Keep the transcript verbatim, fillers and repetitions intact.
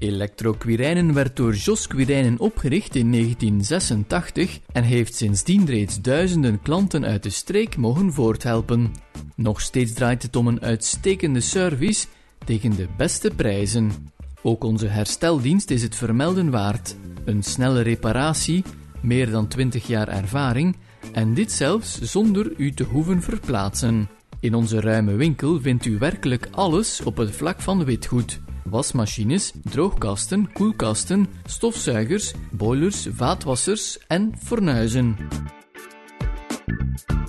Electro-Quirijnen werd door Jos Quirijnen opgericht in negentien zesentachtig en heeft sindsdien reeds duizenden klanten uit de streek mogen voorthelpen. Nog steeds draait het om een uitstekende service tegen de beste prijzen. Ook onze hersteldienst is het vermelden waard. Een snelle reparatie, meer dan twintig jaar ervaring en dit zelfs zonder u te hoeven verplaatsen. In onze ruime winkel vindt u werkelijk alles op het vlak van witgoed. Wasmachines, droogkasten, koelkasten, stofzuigers, boilers, vaatwassers en fornuizen.